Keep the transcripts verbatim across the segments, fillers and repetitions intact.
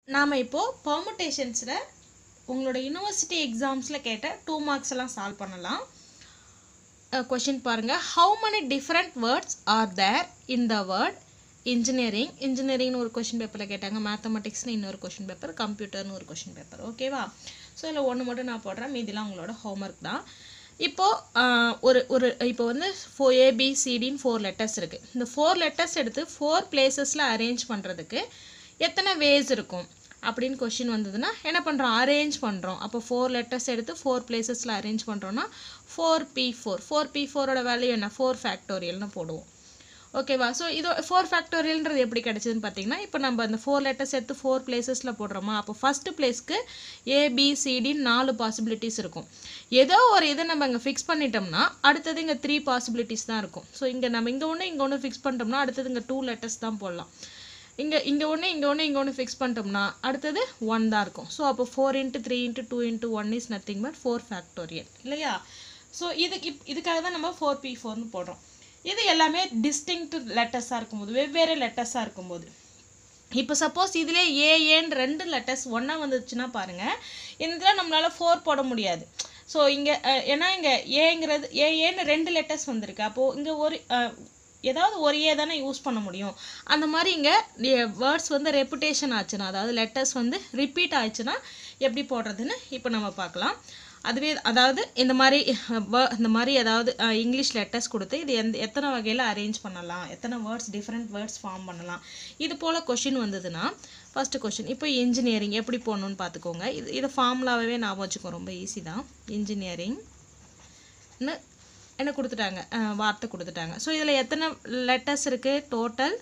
நாம இப்போ permutations-ல உங்களோட யுனிவர்சிட்டி எக்ஸாம்ஸ்ல கேட்ட டூ மார்க்ஸ் எல்லாம் சால்வ் பண்ணலாம். கொஸ்டின் பாருங்க. How many different words are there in the word engineering? engineering ஒரு கொஸ்டின் பேப்பர்ல கேட்டாங்க. மேத்தமெட்டிக்ஸ்னு இன்னொரு கொஸ்டின் பேப்பர், கம்ப்யூட்டர்னு ஒரு கொஸ்டின் பேப்பர். ஓகேவா? ஸோ இதில் ஒன்று மட்டும் நான் போடுறேன், மீதிலாம் உங்களோட ஹோம்ஒர்க் தான். இப்போது ஒரு ஒரு இப்போ வந்து ஃபோ ஏபிசிடின்னு ஃபோர் லெட்டர்ஸ் இருக்குது. இந்த ஃபோர் லெட்டர்ஸ் எடுத்து ஃபோர் பிளேசஸில் அரேஞ்ச் பண்ணுறதுக்கு எத்தனை வேஸ் இருக்கும் அப்படின்னு கொஷின் வந்ததுன்னா என்ன பண்ணுறோம், அரேஞ்ச் பண்ணுறோம். அப்போ ஃபோர் லெட்டர்ஸ் எடுத்து ஃபோர் பிளேசஸில் அரேஞ்ச் பண்ணுறோன்னா four P four four P ஃபோரோட வேல்யூ என்ன, ஃபோர் ஃபேக்டோரியல்னு போடுவோம். ஓகேவா? ஸோ இது ஃபோர் ஃபேக்டோரியல்ன்றது எப்படி கிடச்சிதுன்னு பார்த்தீங்கன்னா, இப்போ நம்ம அந்த ஃபோர் லெட்டர்ஸ் எடுத்து ஃபோர் பிளேசஸில் போடுறோமா, அப்போ ஃபஸ்ட்டு பிளேஸ்க்கு ஏபிசிடின்னு நாலு பாசிபிலிட்டிஸ் இருக்கும். ஏதோ ஒரு இதை நம்ம இங்கே ஃபிக்ஸ் பண்ணிட்டோம்னா அடுத்தது இங்கே த்ரீ பாசிபிலிட்டிஸ் தான் இருக்கும். ஸோ இங்கே நம்ம இங்கே ஒன்று இங்கே ஒன்று ஃபிக்ஸ் பண்ணிட்டோம்னா அடுத்தது இங்கே டூ லெட்டர்ஸ் தான் போடலாம். இங்கே இங்கே ஒன்று இங்கே ஒன்று இங்கே ஒன்று ஃபிக்ஸ் பண்ணிட்டோம்னா அடுத்தது ஒன் தான் இருக்கும். ஸோ அப்போ four into three into two into one is nothing but four factorial இல்லையா? ஸோ இதுக்கு இப் இதுக்காக தான் நம்ம ஃபோர் பி ஃபோர்னு போடுறோம். இது எல்லாமே டிஸ்டிங்க்ட் லெட்டர்ஸாக இருக்கும்போது, வெவ்வேறு லெட்டர்ஸாக இருக்கும்போது. இப்போ சப்போஸ் இதிலே ஏஏன்னு ரெண்டு லெட்டர்ஸ் ஒன்றா வந்துச்சுன்னா பாருங்கள், இதில் நம்மளால் ஃபோர் போட முடியாது. ஸோ இங்கே ஏன்னா இங்கே ஏங்கிறது ஏஏன்னு ரெண்டு லெட்டர்ஸ் வந்திருக்கு. அப்போது இங்கே ஒரு ஏதாவது ஒரு ஏ தானே யூஸ் பண்ண முடியும். அந்த மாதிரி இங்கே வேர்ட்ஸ் வந்து ரெப்புடேஷன் ஆச்சுன்னா, அதாவது லெட்டர்ஸ் வந்து ரிப்பீட் ஆச்சுன்னா எப்படி போடுறதுன்னு இப்போ நம்ம பார்க்கலாம். அதுவே அதாவது இந்த மாதிரி இந்த மாதிரி ஏதாவது இங்கிலீஷ் லெட்டர்ஸ் கொடுத்து இது எந்த எத்தனை வகையில் அரேஞ்ச் பண்ணலாம், எத்தனை வேர்ட்ஸ் டிஃப்ரெண்ட் வேர்ட்ஸ் ஃபார்ம் பண்ணலாம், இது போல் கொஷின் வந்ததுன்னா ஃபஸ்ட்டு கொஷின் இப்போ இன்ஜினியரிங் எப்படி போடணுன்னு பார்த்துக்கோங்க. இது இதை ஃபார்முலாவே ஞாபகம் வச்சுக்கோ, ரொம்ப ஈஸி தான். இன்ஜினியரிங்னு என்ன கொடுத்துட்டாங்க, வார்த்தை கொடுத்துட்டாங்க. ஸோ இதில் எத்தனை லெட்டர்ஸ் இருக்குது, total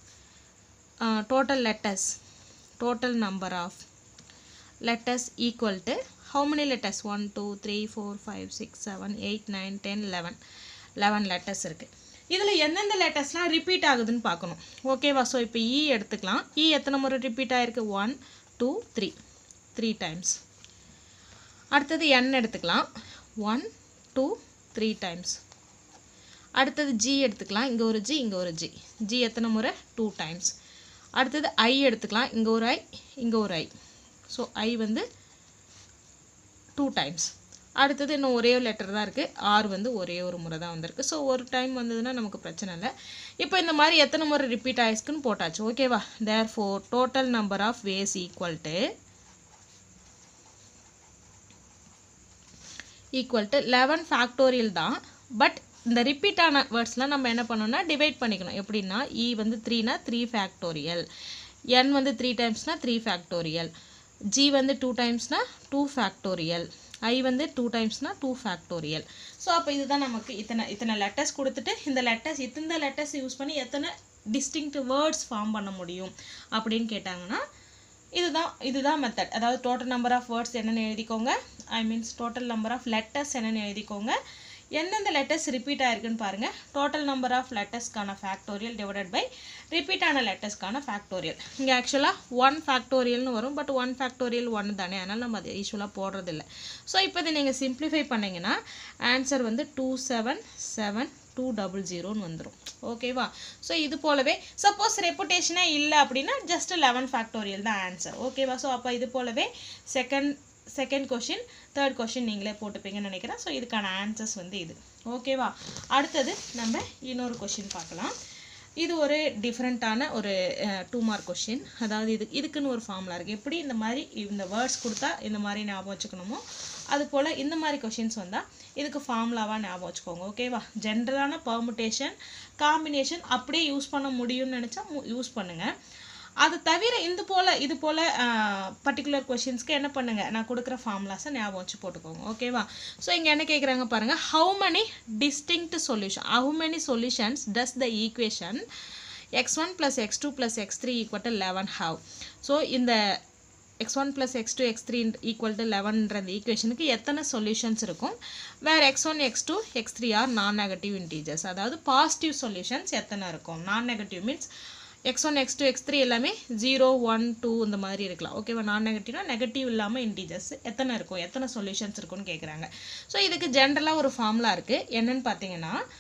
total letters total number of letters equal to how many letters, one two three four five six seven eight nine ten eleven eleven letters இருக்குது. இதில் எந்தெந்த லெட்டர்ஸ்லாம் ரிப்பீட் ஆகுதுன்னு பார்க்கணும். ஓகேவா? ஸோ இப்போ இ எடுத்துக்கலாம். இ எத்தனை முறை ரிப்பீட் ஆகிருக்கு, one two three three times. அடுத்தது என் எடுத்துக்கலாம், ஒன் டூ த்ரீ டைம்ஸ். அடுத்தது ஜி எடுத்துக்கலாம், இங்கே ஒரு ஜி இங்கே ஒரு ஜி ஜி எத்தனை முறை, டூ டைம்ஸ். அடுத்தது ஐ எடுத்துக்கலாம், இங்கே ஒரு ஐ இங்கே ஒரு ஐ. ஸோ ஐ வந்து டூ டைம்ஸ். அடுத்தது இன்னும் ஒரே ஒரு லெட்டர் தான் இருக்குது, ஆர் வந்து ஒரே ஒரு முறை தான் வந்திருக்கு. ஸோ ஒரு டைம் வந்ததுன்னா நமக்கு பிரச்சனை இல்லை. இப்போ இந்த மாதிரி எத்தனை முறை ரிப்பீட் ஆயிடுச்சுன்னு போட்டாச்சு. ஓகேவா? Therefore total number of ways equal to equal to eleven factorial தான். பட் இந்த ரிப்பீட்டான வேர்ட்ஸ்லாம் நம்ம என்ன பண்ணோம்னா டிவைட் பண்ணிக்கணும். எப்படின்னா இ வந்து த்ரீனா த்ரீ ஃபேக்டோரியல், என் வந்து த்ரீ டைம்ஸ்னால் த்ரீ ஃபேக்டோரியல், ஜி வந்து டூ டைம்ஸ்னா டூ ஃபேக்டோரியல், ஐ வந்து டூ டைம்ஸ்னா டூ ஃபேக்டோரியல். ஸோ அப்போ இதுதான் நமக்கு இத்தனை இத்தனை லெட்டர்ஸ் கொடுத்துட்டு இந்த லெட்டர்ஸ் இத்தனை லெட்டர்ஸ் யூஸ் பண்ணி எத்தனை டிஸ்டிங்க்ட் வேர்ட்ஸ் ஃபார்ம் பண்ண முடியும் அப்படின்னு கேட்டாங்கன்னா இதுதான் இதுதான் மெத்தட். அதாவது டோட்டல் நம்பர் ஆஃப் வேர்ட்ஸ் என்னென்னு எழுதிக்கோங்க, I means total number of letters என்னென்னு எழுதிக்கோங்க. எந்தெந்த லெட்டர்ஸ் ரிப்பீட் ஆயிருக்குன்னு பாருங்கள். டோட்டல் நம்பர் ஆஃப் லெட்டர்ஸ்க்கான ஃபேக்டோரியல் டிவைடட் பை ரிப்பீட்டான லெட்டர்ஸ்க்கான ஃபேக்டோரியல். இங்கே ஆக்சுவலாக ஒன் ஃபேக்டோரியல்னு வரும், பட் ஒன் ஃபேக்டோரியல் ஒன்று தானே, அதனால் நம்ம அது யூஸ்வலாக போடுறதில்ல. ஸோ இப்போ இதை நீங்கள் சிம்பிளிஃபை பண்ணிங்கன்னா ஆன்சர் வந்து two seven seven two double ஜீரோன்னு வந்துடும். ஓகேவா? ஸோ இது போலவே சப்போஸ் ரெப்புடேஷனே இல்லை அப்படின்னா ஜஸ்ட் லெவன் ஃபேக்டோரியல் தான் ஆன்சர். ஓகேவா? ஸோ அப்போ இது போலவே second second question third question நீங்களே போட்டுப்பீங்கன்னு நினைக்கிறேன். ஸோ இதுக்கான ஆன்சர்ஸ் வந்து இது. ஓகேவா? அடுத்தது நம்ம இன்னொரு கொஷின் பார்க்கலாம். இது ஒரு டிஃப்ரெண்ட்டான ஒரு டூ மார்க் கொஷின். அதாவது இது இதுக்குன்னு ஒரு ஃபார்முலா இருக்குது. எப்படி இந்த மாதிரி இந்த வேர்ட்ஸ் கொடுத்தா இந்த மாதிரி ஞாபகம் வச்சுக்கணுமோ அது போல் இந்த மாதிரி கொஷின்ஸ் வந்தால் இதுக்கு ஃபார்முலாவாக ஞாபகம் வச்சுக்கோங்க. ஓகேவா? ஜென்ரலான பெர்முடேஷன் காம்பினேஷன் அப்படியே யூஸ் பண்ண முடியும்னு நினச்சா யூஸ் பண்ணுங்கள். அது தவிர இது போல் இது போல் பர்டிகுலர் கொஷின்ஸ்க்கு என்ன பண்ணுங்கள், நான் கொடுக்குற ஃபார்முலாஸை ஞாபகம் வச்சு போட்டுக்கோங்க. ஓகேவா? ஸோ இங்கே என்ன கேட்குறாங்க பாருங்கள், how many distinct solution how many solutions does the equation x one plus x two plus x three equal to eleven have. So இந்த x one plus x two x three equal to லெவன்ன்ற ஈக்குவேஷனுக்கு எத்தனை solutions இருக்கும், where x one x two x three are non negative integers. அதாவது positive solutions எத்தனை இருக்கும். Non negative means x one x two x three எல்லாமே zero one two இந்த மாதிரி இருக்கலாம். ஓகேவா? நான் நெகட்டிவ்னா நெகட்டிவ் இல்லாமல் இன்டீஜர்ஸ் எத்தனை இருக்கும், எத்தனை சொல்யூஷன்ஸ் இருக்குன்னு கேட்குறாங்க. ஸோ இதுக்கு ஜென்ரலாக ஒரு ஃபார்முலா இருக்குது. என்னென்னு பார்த்தீங்கன்னா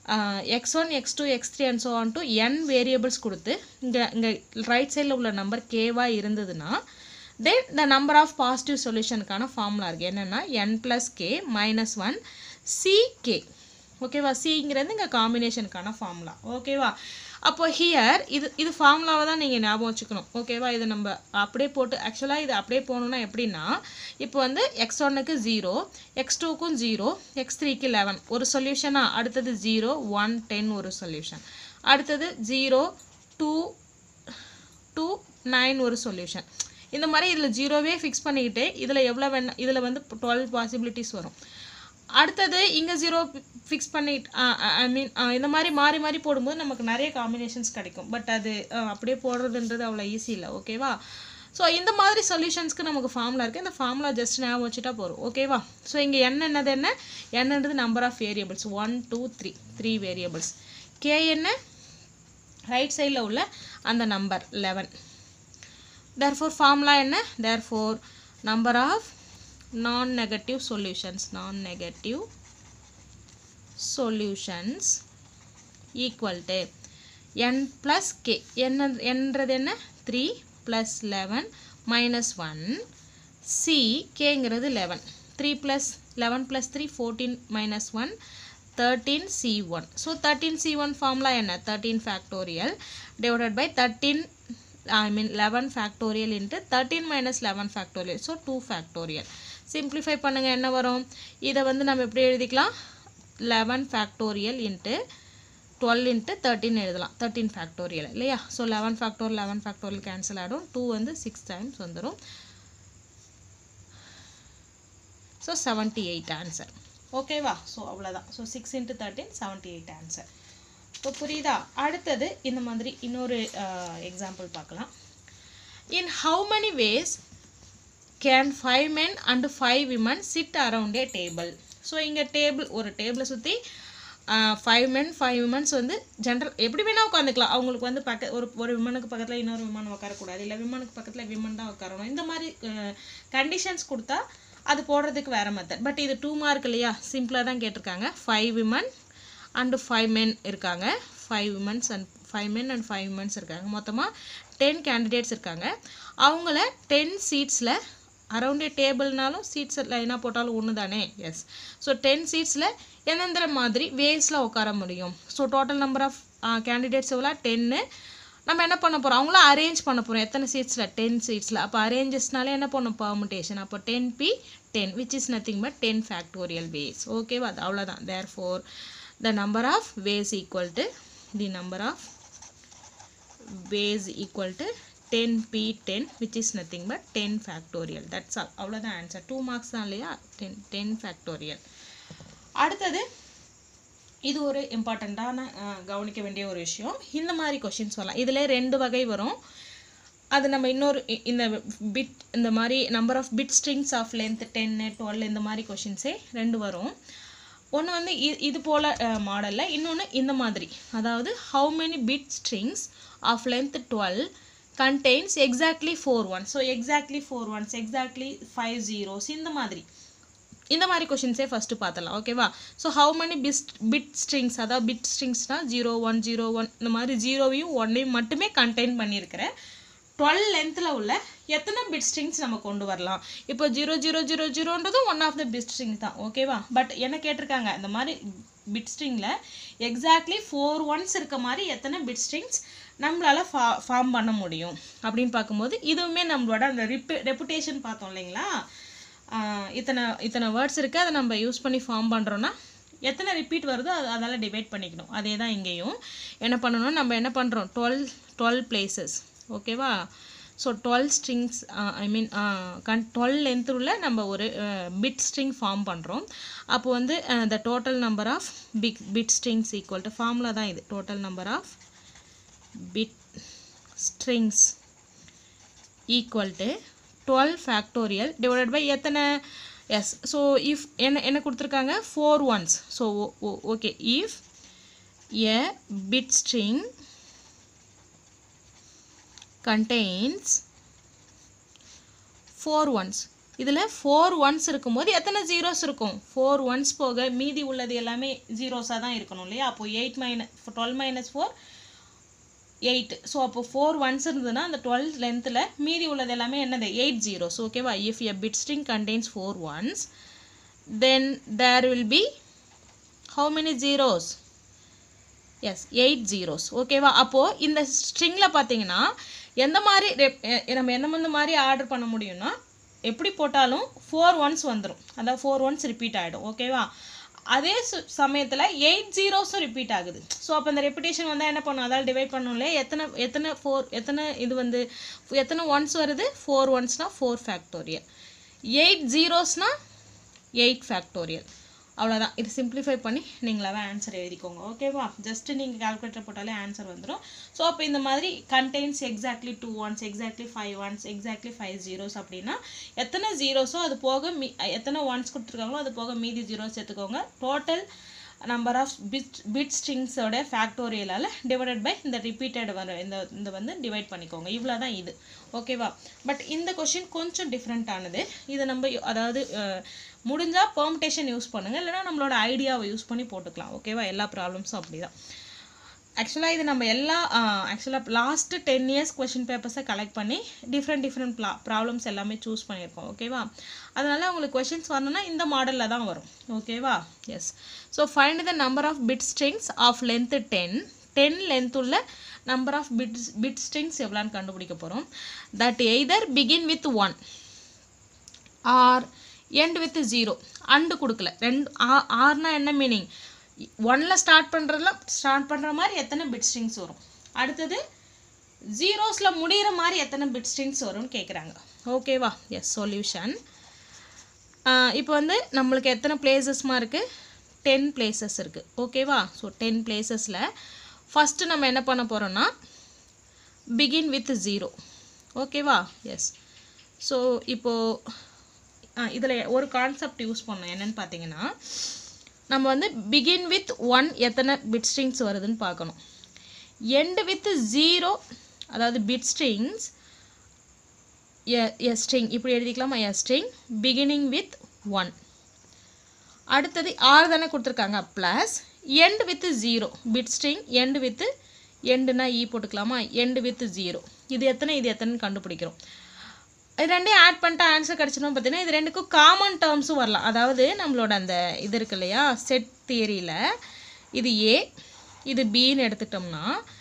x one x two x three and so on to n variables கொடுத்து இங்கே இங்கே ரைட் சைடில் உள்ள நம்பர் கேவாக இருந்ததுன்னா then the number of positive சொல்யூஷனுக்கான ஃபார்முலா இருக்குது என்னென்னா n plus k minus one C k ஓகேவா சிங்கிறது இங்கே காம்பினேஷனுக்கான ஃபார்முலா ஓகேவா அப்போ ஹியர் இது இது ஃபார்முலாவை தான் நீங்கள் ஞாபகம் வச்சுக்கணும் ஓகேவா இது நம்ம அப்படியே போட்டு ஆக்சுவலாக இது அப்படியே போகணுன்னா எப்படின்னா இப்போ வந்து எக்ஸ் ஒன்னுக்கு ஜீரோ எக்ஸ் டூக்கும் ஜீரோ எக்ஸ் த்ரீக்கு லெவன் ஒரு சொல்யூஷனாக அடுத்தது ஜீரோ ஒன் டென் ஒரு சொல்யூஷன் அடுத்தது ஜீரோ டூ டூ நைன் ஒரு சொல்யூஷன் இந்த மாதிரி இதில் ஜீரோவே ஃபிக்ஸ் பண்ணிக்கிட்டு இதில் எவ்வளோ வேணா இதில் வந்து டுவெல் பாசிபிலிட்டிஸ் வரும் அடுத்தது இங்கே ஜீரோ ஃபிக்ஸ் பண்ணிட்டு ஐ மீன் இந்த மாதிரி மாறி மாறி போடும்போது நமக்கு நிறைய காம்பினேஷன்ஸ் கிடைக்கும் பட் அது அப்படியே போடுறதுன்றது அவ்வளோ ஈஸி இல்லை ஓகேவா ஸோ இந்த மாதிரி சொல்யூஷன்ஸ்க்கு நமக்கு ஃபார்முலா இருக்குது இந்த ஃபார்முலா ஜஸ்ட் ஞாபகம் வச்சுட்டா போகிறோம் ஓகேவா ஸோ இங்கே என்ன என்னது என்ன என்னன்றது number of variables one two three three variables k என்ன ரைட் சைடில் உள்ள அந்த நம்பர் லெவன் therefore formula என்ன therefore number of non-negative solutions non-negative solutions equal to n plus k n என்றது என்ன three plus eleven minus one c k ங்கிறது eleven three plus eleven plus three fourteen minus one thirteen c one so thirteen c one formula என்ன thirteen factorial divided by thirteen I mean eleven factorial into thirteen minus eleven factorial so two factorial simplify பண்ணுங்க என்ன வரும் இதை வந்து நம்ம எப்படி எழுதிக்கலாம் eleven factorial into twelve into thirteen எழுதலாம் thirteen factorial இல்லையா so eleven factorial eleven factorial cancel ஆடும் two வந்து six times வந்துரும் so seventy-eight answer ஓகேவா so அவ்வளவுதான் so six into thirteen seventy-eight answer இப்போ புரியுதா அடுத்தது இந்த மாதிரி இன்னொரு எக்ஸாம்பிள் பார்க்கலாம் in how many ways can five men and five women sit around a table so இங்க டேபிள் ஒரு டேபிளை சுற்றி five men five women வந்து ஜென்ரல் எப்படி வேணால் உட்காந்துக்கலாம் அவங்களுக்கு வந்து பக்க ஒரு ஒரு விமனுக்கு பக்கத்தில் இன்னொரு விமன் உட்காரக்கூடாது இல்லை விமனுக்கு பக்கத்தில் விமன் தான் உட்காரணும் இந்த மாதிரி கண்டிஷன்ஸ் கொடுத்தா அது போடுறதுக்கு வேறு மெத்தட் பட் இது டூ மார்க் இல்லையா சிம்பிளாக தான் கேட்டிருக்காங்க five women and five men இருக்காங்க five women and five men and five women இருக்காங்க மொத்தமாக ten candidates இருக்காங்க அவங்கள ten seatsல around a tableனாலும் seats லைனாக போட்டாலும் ஒன்று தானே எஸ் ஸோ ten seatsல எந்தெந்த மாதிரி வேஸில் உட்கார முடியும் so total number of candidates எவ்வளோ டென்னு நம்ம என்ன பண்ண போகிறோம் அவங்கள அரேஞ்ச் பண்ண போகிறோம் எத்தனை சீட்ஸில் டென் சீட்ஸில் அப்போ அரேஞ்சஸ்னாலே என்ன பண்ணணும் பர்முடேஷன் அப்போ ten P ten which is nothing but ten factorial ways ஓகேவா அது அவ்வளோதான் therefore the number of ways equal to the number of ways equal to ten p ten which is nothing but ten factorial that's all அவ்வளவுதான் answer two marks தான் இல்லையா ten ten factorial அடுத்தது இது ஒரு இம்பார்ட்டண்ட்டான கவனிக்க வேண்டிய ஒரு விஷயம் இந்த மாதிரி கொஷின்ஸ் வரலாம் இதில் ரெண்டு வகை வரும் அது நம்ம இன்னொரு இந்த பிட் இந்த மாதிரி number of bit strings of length டென்னு டுவெல் இந்த மாதிரி கொஷின்ஸே ரெண்டு வரும் ஒன்று வந்து இது போல் மாடலில் இன்னொன்று இந்த மாதிரி அதாவது how many bit strings of length twelve contains exactly four ones so exactly four ones exactly five zeros இந்த மாதிரி இந்த மாதிரி கொஷின்ஸே ஃபஸ்ட்டு பார்த்துலாம் ஓகேவா so how many bit bit strings அதாவது பிட் ஸ்ட்ரிங்ஸ்னால் ஜீரோ ஒன் ஜீரோ ஒன் இந்த மாதிரி ஜீரோவையும் ஒன்னையும் மட்டுமே கண்டெயின் பண்ணியிருக்கிறேன் டுவெல் லென்த்தில் உள்ள எத்தனை பிட் ஸ்ட்ரிங்ஸ் நம்ம கொண்டு வரலாம் இப்போ ஜீரோ ஜீரோ ஜீரோ ஜீரோன்றதும் one of the bit strings தான் ஓகேவா பட் என்ன கேட்டிருக்காங்க இந்த மாதிரி பிட் ஸ்ட்ரிங்கில் எக்ஸாக்ட்லி ஃபோர் ஒன்ஸ் இருக்க மாதிரி எத்தனை பிட் ஸ்ட்ரிங்ஸ் நம்மளால் ஃபா ஃபார்ம் பண்ண முடியும் அப்படின்னு பார்க்கும்போது இதுவுமே நம்மளோட அந்த ரிப்பு ரெப்புடேஷன் பார்த்தோம் இல்லைங்களா இத்தனை இத்தனை வேர்ட்ஸ் இருக்குது அதை நம்ம யூஸ் பண்ணி ஃபார்ம் பண்ணுறோன்னா எத்தனை ரிப்பீட் வருதோ அது அதால் டிவைட் பண்ணிக்கணும் அதே தான் இங்கேயும் என்ன பண்ணணும் நம்ம என்ன பண்ணுறோம் டுவெல் டுவெல் பிளேசஸ் ஓகேவா so twelve strings I mean கன் டுவெல் லென்த் உள்ள நம்ம ஒரு பிட் ஸ்ட்ரிங் ஃபார்ம் பண்ணுறோம் அப்போ வந்து the total number of big bit strings equal to formula தான் இது total number of bit strings equal to twelve factorial divided by எத்தனை எஸ் ஸோ இஃப் என்ன என்ன கொடுத்துருக்காங்க four ones so okay if a bit string contains four ones இதில் four ones இருக்கும்போது எத்தனை ஜீரோஸ் இருக்கும்? ஃபோர் ஒன்ஸ் போக மீதி உள்ளது எல்லாமே ஜீரோஸாக தான் இருக்கணும் இல்லையா? அப்போது eight minus twelve minus four eight. So அப்போ ஃபோர் ஒன்ஸ் இருந்ததுன்னா அந்த டுவெல் லென்த்தில் மீதி உள்ளது எல்லாமே என்னது? Eight zeros. ஓகேவா? If a bit string contains four ones then there will be how many zeros? Yes, eight zeros. ஓகேவா? அப்போது இந்த ஸ்ட்ரிங்கில் பார்த்தீங்கன்னா எந்த மாதிரி நம்ம என்ன மாதிரி ஆர்டர் பண்ண முடியும்னா எப்படி போட்டாலும் ஃபோர் ஒன்ஸ் வந்துடும். அதாவது ஃபோர் ஒன்ஸ் ரிப்பீட் ஆகிடும். ஓகேவா? அதே சமயத்தில் எயிட் ஜீரோஸும் ரிப்பீட் ஆகுது. ஸோ அப்போ அந்த ரெப்பிட்டேஷன் வந்தால் என்ன பண்ணும்? அதால் டிவைட் பண்ணணும் இல்லையா? எத்தனை எத்தனை ஃபோர் எத்தனை இது வந்து எத்தனை ஒன்ஸ் வருது? ஃபோர் ஒன்ஸ்னால் ஃபோர் ஃபேக்டோரியல். எயிட் ஜீரோஸ்னால் எயிட் ஃபேக்டோரியல். அவ்வளோதான். இது சிம்பிளிஃபை பண்ணி நீங்களாவே ஆன்சர் எழுதிக்கோங்க. ஓகேவா? ஜஸ்ட்டு நீங்கள் கால்குலேட்டர் போட்டாலே ஆன்சர் வந்துடும். ஸோ அப்போ இந்த மாதிரி contains exactly two ones exactly five ones exactly five zeros அப்படின்னா எத்தனை ஜீரோஸோ அது போக மீ எத்தனை ஒன்ஸ் கொடுத்துருக்காங்களோ அது போக மீதி ஜீரோஸ் எடுத்துக்கோங்க. Total number of bit bit ஸ்ட்ரிங்ஸோட ஃபேக்டோரியலால் டிவைடட் பை இந்த ரிப்பீட்டட் வர இந்த இந்த வந்து டிவைட் பண்ணிக்கோங்க. இவ்வளோ தான் இது. ஓகேவா? பட் இந்த கொஷின் கொஞ்சம் டிஃப்ரெண்ட்டானது. இதை நம்ம அதாவது முடிஞ்சால் பெர்முடேஷன் யூஸ் பண்ணுங்கள், இல்லைனா நம்மளோட ஐடியாவை யூஸ் பண்ணி போட்டுக்கலாம். ஓகேவா? எல்லா ப்ராப்ளம்ஸும் அப்படி தான். ஆக்சுவலாக இது நம்ம எல்லா ஆக்சுவலாக லாஸ்ட்டு டென் இயர்ஸ் கொஷின் பேப்பர்ஸை கலெக்ட் பண்ணி டிஃப்ரெண்ட் டிஃப்ரெண்ட் ப்ளா ப்ராப்ளம்ஸ் எல்லாமே சூஸ் பண்ணியிருக்கோம். ஓகேவா? அதனால் உங்களுக்கு கொஷின்ஸ் வரணும்னா இந்த மாடலில் தான் வரும். ஓகேவா? Yes. So find the number of bit strings of length ten. Ten length உள்ள number of bit bit strings எவ்வளோன்னு கண்டுபிடிக்க போகிறோம். That either begin with one or end with zero. And கொடுக்கல. ரெண்டு ஆர்னா என்ன மீனிங்? ஒன்னில் ஸ்டார்ட் பண்ணுறதுலாம் ஸ்டார்ட் பண்ணுற மாதிரி எத்தனை பிட் ஸ்ட்ரிங்ஸ் வரும்? அடுத்தது ஜீரோஸில் முடிகிற மாதிரி எத்தனை பிட் ஸ்ட்ரிங்ஸ் வரும்னு கேட்குறாங்க. ஓகேவா? எஸ். சொல்யூஷன் இப்போ வந்து நம்மளுக்கு எத்தனை பிளேசஸ்மா இருக்குது? டென் பிளேசஸ் இருக்குது. ஓகேவா? ஸோ டென் பிளேசஸில் ஃபஸ்ட்டு நம்ம என்ன பண்ண போகிறோன்னா பிகின் வித் ஜீரோ. ஓகேவா? எஸ். ஸோ இப்போது இதில் ஒரு கான்செப்ட் யூஸ் பண்ணோம். என்னென்னு பார்த்தீங்கன்னா நம்ம வந்து பிகின் வித் ஒன் எத்தனை பிட் ஸ்ட்ரிங்ஸ் வருதுன்னு பார்க்கணும். எண்டு வித் ஜீரோ அதாவது பிட் ஸ்ட்ரிங்ஸ் எ ஸ்ட்ரிங் இப்படி எழுதிக்கலாமா? A string beginning with one. அடுத்தது ஆறு தானே கொடுத்துருக்காங்க. Plus end with zero bit string end with எண்டுனா இ போட்டுக்கலாமா? End with zero. இது எத்தனை இது எத்தனைன்னு கண்டுபிடிக்கிறோம். இது ரெண்டையும் ஆட் பண்ணிட்டு ஆன்சர் கிடச்சிடும். பார்த்தீங்கன்னா இது ரெண்டுக்கும் காமன் டேர்ம்ஸும் வரலாம். அதாவது நம்மளோட அந்த இது இருக்கு இல்லையா செட் தியரியில் இது ஏ இது பின்னு எடுத்துட்டோம்னா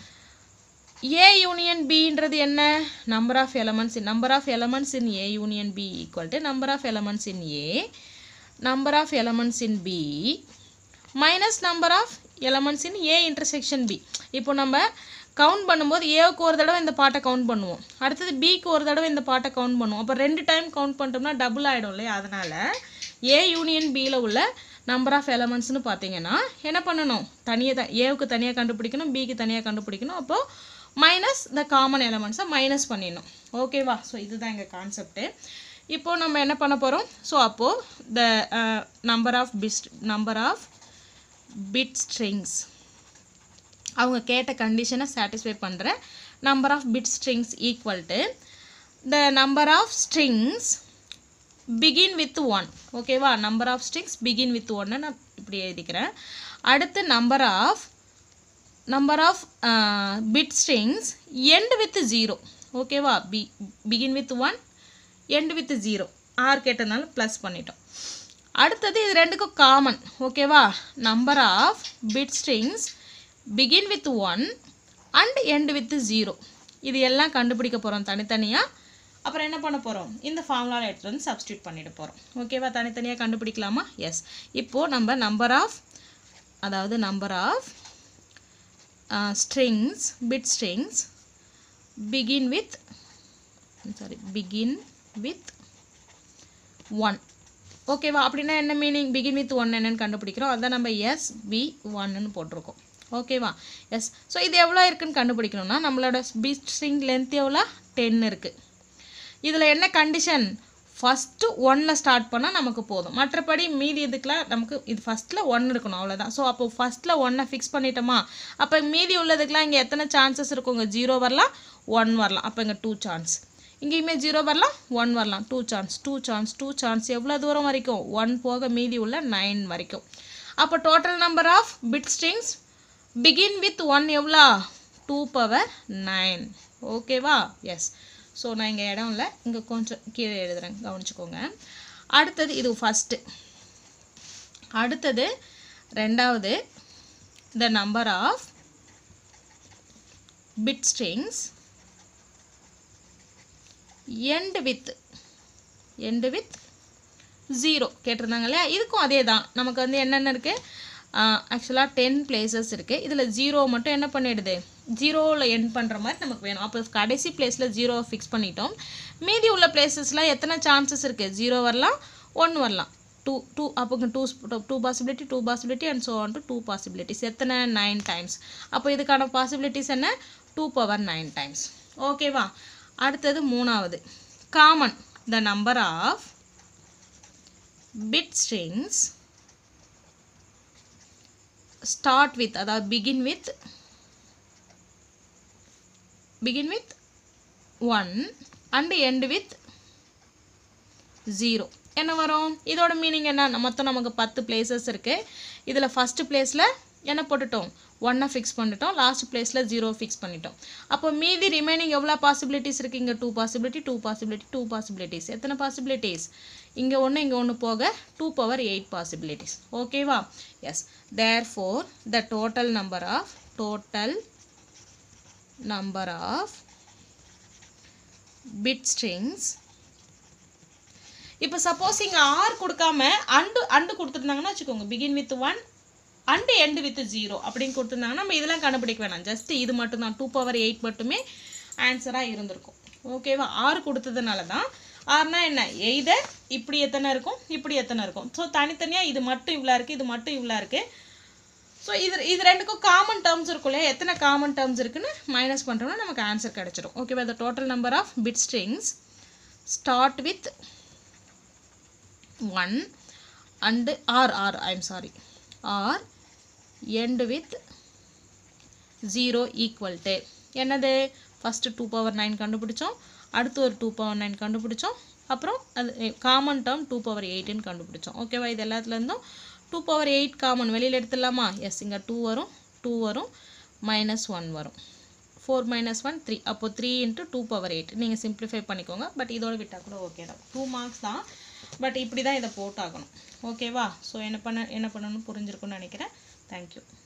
ஏ யூனியன் பின்றது என்ன? Number of elements in number of elements in A union B equal to number of elements in A number of elements in B minus number of elements in A intersection B. இப்போ நம்ம count பண்ணும்போது ஏவுக்கு ஒரு தடவை இந்த பாட்டை count பண்ணுவோம், அடுத்தது பிக்கு ஒரு தடவை இந்த பாட்டை கவுண்ட் பண்ணுவோம். அப்போ ரெண்டு டைம் கவுண்ட் பண்ணிட்டோம்னா டபுள் ஆகிடும் இல்லையா? அதனால் ஏ யூனியன் பியில் உள்ள நம்பர் ஆஃப் எலமெண்ட்ஸ்னு பார்த்தீங்கன்னா என்ன பண்ணணும்? தனியாக தான் ஏவுக்கு தனியாக கண்டுபிடிக்கணும், பிக்கு தனியாக கண்டுபிடிக்கணும். அப்போது மைனஸ் த காமன் எலமெண்ட்ஸை மைனஸ் பண்ணிடணும். ஓகேவா? ஸோ இதுதான் எங்கள் கான்செப்ட்டு. இப்போது நம்ம என்ன பண்ண போகிறோம்? ஸோ அப்போது the number of bit number of bit strings அவங்க கேட்ட கண்டிஷனை சாட்டிஸ்ஃபை பண்ணுற number of bit strings equal to the number of strings begin with one. ஓகேவா? Number of strings begin with ஒன்னு நான் இப்படி எழுதிக்கிறேன். அடுத்து number of number of bit strings end with zero. ஓகேவா? B begin with one end with zero. Or கேட்டதுனால plus பண்ணிட்டோம். அடுத்தது இது ரெண்டுக்கும் காமன். ஓகேவா? Number of bit strings begin with one and end with zero. இது எல்லாம் கண்டுபிடிக்க போகிறோம் தனித்தனியாக. அப்புறம் என்ன பண்ண போகிறோம்? இந்த ஃபார்முலாவில் எடுத்துகிட்டு வந்து சப்ஸ்டியூட் பண்ணிட்டு போகிறோம். ஓகேவா? தனித்தனியாக கண்டுபிடிக்கலாமா? எஸ். இப்போது நம்ம நம்பர் ஆஃப் அதாவது number of strings bit strings begin with sorry begin with one. ஓகேவா? அப்படின்னா என்ன மீனிங்? பிகின் வித் ஒன் என்னன்னு கண்டுபிடிக்கிறோம். அதுதான் நம்ம எஸ் பி ஒன்னு போட்டிருக்கோம். ஓகேவா? எஸ். ஸோ இது எவ்வளோ இருக்குதுன்னு கண்டுபிடிக்கணும்னா நம்மளோட பிட் ஸ்ட்ரிங் லென்த் எவ்வளோ? டென் இருக்குது. இதில் என்ன கண்டிஷன்? ஃபஸ்ட்டு ஒன்னில் ஸ்டார்ட் பண்ணால் நமக்கு போதும். மற்றபடி மீதி இதுக்கெலாம் நமக்கு இது ஃபஸ்ட்டில் ஒன் இருக்கணும், அவ்வளோதான். ஸோ அப்போ ஃபஸ்ட்டில் ஒன்னை ஃபிக்ஸ் பண்ணிட்டோமா? அப்போ மீதி உள்ளதுக்கெலாம் இங்கே எத்தனை சான்சஸ் இருக்குங்க? ஜீரோ வரலாம், ஒன் வரலாம். அப்போ இங்கே டூ சான்ஸ். இங்கேயுமே ஜீரோ வரலாம் ஒன் வரலாம் two chance two chance two chance எவ்வளோ தூரம் வரைக்கும் ஒன் போக மீதி உள்ள நைன் வரைக்கும். அப்போ total number of bit strings begin with one எவ்வளோ டூ பவர் நைன். ஓகேவா? எஸ். ஸோ நான் இங்கே இடம் இல்லை, இங்கே கொஞ்சம் கீழே எழுதுகிறேன், கவனிச்சுக்கோங்க. அடுத்தது இது ஃபஸ்ட்டு. அடுத்தது ரெண்டாவது the number of bit strings end with end with zero கேட்டிருந்தாங்க இல்லையா? இதுக்கும் அதே தான். நமக்கு வந்து என்னென்ன இருக்குது, ஆக்சுவலாக டென் பிளேசஸ் இருக்குது. இதில் ஜீரோ மட்டும் என்ன பண்ணிடுது, ஜீரோவில் எண்ட் பண்ணுற மாதிரி நமக்கு வேணும். அப்போ கடைசி பிளேஸில் ஜீரோவை ஃபிக்ஸ் பண்ணிட்டோம். மீதி உள்ள பிளேசஸில் எத்தனை சான்சஸ் இருக்குது, ஜீரோ வரலாம் ஒன் வரலாம் டூ டூ அப்போ two two possibility two possibility and so on to two possibilities. எத்தனை நைன் டைம்ஸ். அப்போ இதுக்கான பாசிபிலிட்டிஸ் என்ன டூ பவர் நைன் டைம்ஸ். ஓகேவா? அடுத்தது மூணாவது common the number of bit strings start with அதாவது begin with begin with one and end with zero. என்ன வரும், இதோட மீனிங் என்ன, மொத்தம் நமக்கு பத்து பிளேசஸ் இருக்குது. இதில் ஃபஸ்ட்டு பிளேஸில் என்ன போட்டுட்டோம், ஒன்னை ஃபிக்ஸ் பண்ணிட்டோம். லாஸ்ட் பிளேஸில் ஜீரோ ஃபிக்ஸ் பண்ணிட்டோம். அப்போ மீதி ரிமைனிங் எவ்வளோ பாசிபிலிட்டிஸ் இருக்குது, இங்கே two possibility two possibility two possibilities. எத்தனை பாசிபிலிட்டிஸ், இங்கே ஒன்று இங்கே ஒன்று போக டூ பவர் எயிட் பாசிபிலிட்டிஸ். ஓகேவா? Yes. Therefore the total number of total number of bit strings. இப்போ சப்போஸ் இங்கே ஆர் கொடுக்காம அண்டு அண்டு கொடுத்துருந்தாங்கன்னா வச்சுக்கோங்க, begin with one and end with zero அப்படின்னு கொடுத்துருந்தாங்கன்னா நம்ம இதெல்லாம் கண்டுபிடிக்க வேணாம். ஜஸ்ட் இது மட்டும்தான் டூ பவர் எயிட் மட்டுமே ஆன்சராக இருந்திருக்கும். ஓகேவா? ஆறு கொடுத்ததுனால தான். ஆறுனா என்ன, எய்தர் இப்படி எத்தனை இருக்கும் இப்படி எத்தனை இருக்கும். ஸோ தனித்தனியாக இது மட்டும் இவ்வளோ இருக்குது இது மட்டும் இவ்வளோ இருக்குது. ஸோ இது இது ரெண்டுக்கும் காமன் டேர்ம்ஸ் இருக்கும் இல்லையா, எத்தனை காமன் டேர்ம்ஸ் இருக்குன்னு மைனஸ் பண்ணுறோம்னா நமக்கு ஆன்சர் கிடச்சிடும். ஓகேவா? The total number of bit strings start with one and or or I'm sorry or end with zero equal to என்னது, ஃபஸ்ட்டு டூ பவர் நைன் கண்டுபிடிச்சோம், அடுத்து ஒரு டூ பவர் நைன் கண்டுபிடிச்சோம், அப்புறம் அது காமன் டேர்ம் டூ பவர் எயிட்டுன்னு கண்டுபிடிச்சோம். ஓகேவா? இது எல்லாத்துலேருந்தும் டூ பவர் எயிட் காமன் வெளியில் எடுத்துடலாமா? எஸ். இங்கே டூ வரும் டூ வரும் மைனஸ் ஒன் வரும், ஃபோர் மைனஸ் ஒன் த்ரீ. அப்போது three into two power eight நீங்கள் சிம்பிளிஃபை பண்ணிக்கோங்க. பட் இதோட விட்டால் கூட ஓகே தான், டூ மார்க்ஸ் தான். பட் இப்படி தான் இதை போட்டாகணும். ஓகேவா? ஸோ என்ன பண்ண என்ன பண்ணணும்னு புரிஞ்சிருக்குன்னு நினைக்கிறேன். தேங்க்யூ.